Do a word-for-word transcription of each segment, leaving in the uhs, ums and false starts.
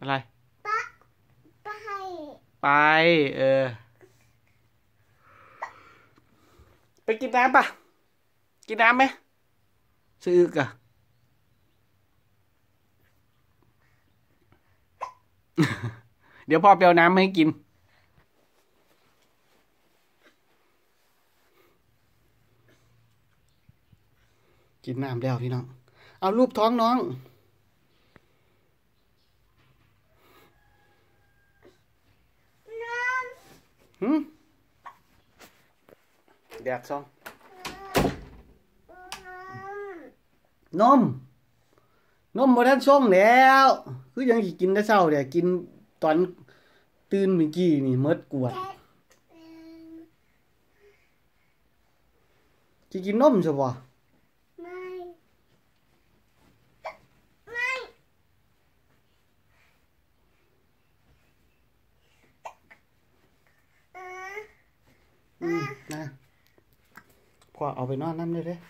อะไรไปไปเออไปกินน้ำปะกินน้ำไหมซื้ออึกอะ เดี๋ยวพ่อไปเอาน้ำมาให้กินกินน้ำแล้วพี่น้องเอารูปท้องน้องหืมแดดซองนมนมบ่ทันส่งแล้วคือยังสิกินแต่เช้าเดี๋ยวกินตอนตื่นเมื่อกี้นี่หมดกวดสิกินนมซะบ่ไม่ไม่เอออืมนะพ่อเอาไปนอนนำได้เด้อ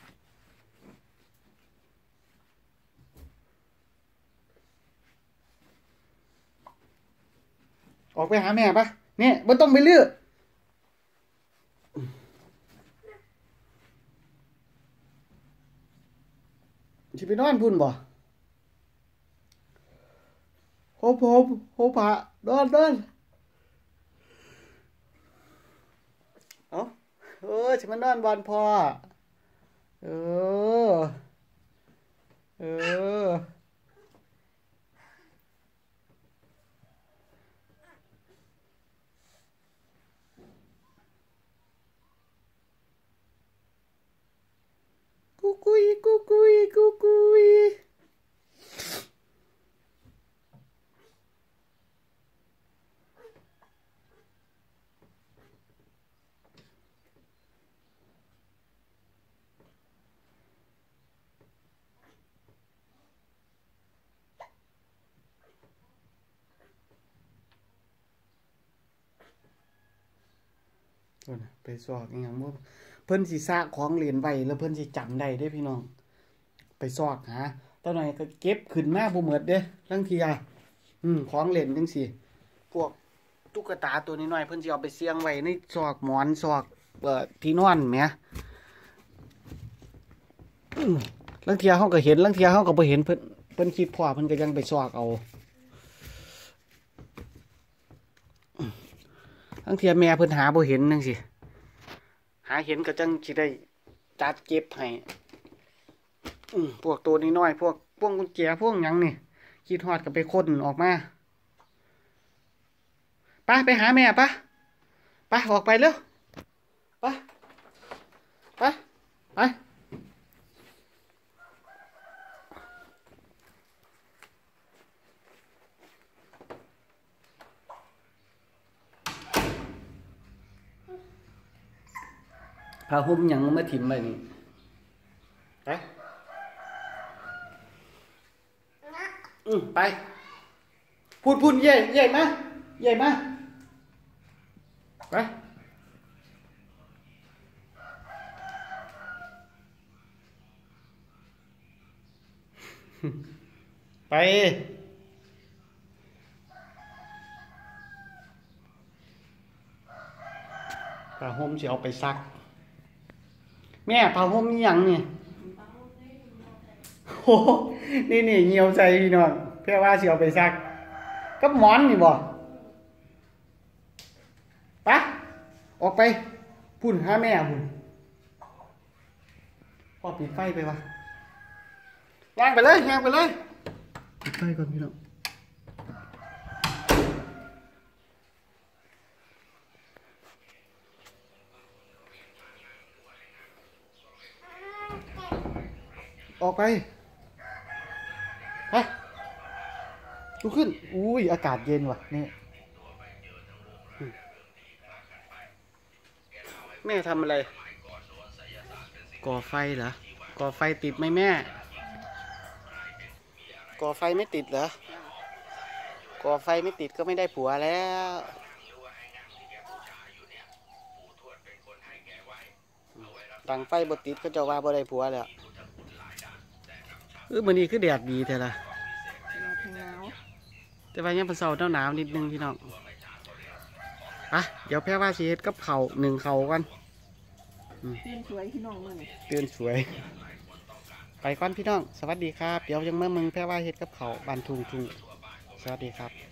ออกไปหาแม่ปะเนี่ยบ่ต้องไปลื้อสิไปนอนพุ่นบ่โหโหโหผานอนนอนเอ้าเออสิมานอนบอนพ่อเออเออกุ๊กกุยกุ๊กกุยกุ๊กกุยไปสอกอีหยังบ่เพิ่นสิซากของเหรียญไว้แล้วเพิ่นสิจำได้เด้พี่น้องไปซอกหาตอนนั้นก็เก็บขึ้นมาบ่หมดเด้ทั้งทีอ่ะอืมของเล่นจังซี่พวกตุ๊กตาตัวน้อยๆเพิ่นสิเอาไปเสี่ยงไว้ในซอกหมอนซอกเอ่อที่นอนแหมอืมลางเที่ยเฮาก็เห็นลางเที่ยเฮาก็บ่เห็นเพิ่นเพิ่นคิดพ่อเพิ่นก็ยังไปซอกเอาลางเที่ยแม่เพิ่นหาบ่เห็นจังซี่หาเห็นก็จังสิได้จัดเก็บให้อืมพวกตัวน้อยๆพวกพวงกุญแจพวกหยังนี่คิดฮอดก็ไปค้นออกมาไปไปหาแม่ปะไปออกไปเร็วไปไปไปพาห่มหยังมาถิ่มไปนี่ไปอืมไปพูดพูดใหญ่ใหญ่มาใหญ่มาไปไปผ้าห่มสิเอาไปซักแม่ผ้าห่มนี่หยังนี่โอ้นี่นี่เหี่ยวใจพี่น้องเพื่อว่าสิเอาไปซักกับหมอนนี่บ่ไปออกไปพุ่นหาแม่พุ่นพ่อปิดไฟไปวะย่างไปเลยย่างไปเลยปิดไฟก่อนพี่น้องออกไปไปลุกขึ้นอุ้ยอากาศเย็นว่ะนี่แม่ทำอะไรก่อไฟเหรอก่อไฟติดไหมแม่ก่อไฟไม่ติดเหรอก่อไฟไม่ติดก็ไม่ได้ผัวแล้วตั้งไฟบ่ติดก็จะว่าบ่ได้ผัวแล้วเออมื้อนี้คือแดดดีแท้ล่ะแต่ว่ายังเป็นเสาหนาวนิดนึงพี่น้องอ่ะเดี๋ยวแพ่ว่าชีเฮ็ดกับเขาหนึ่งเขากันตื่นสวยพี่น้องเลยตื่นสวยไปก่อนพี่น้องสวัสดีครับเดี๋ยวยังเมื่อมึงแพ่ว่าเฮ็ดกับเขาบานทุงทุงสวัสดีครับ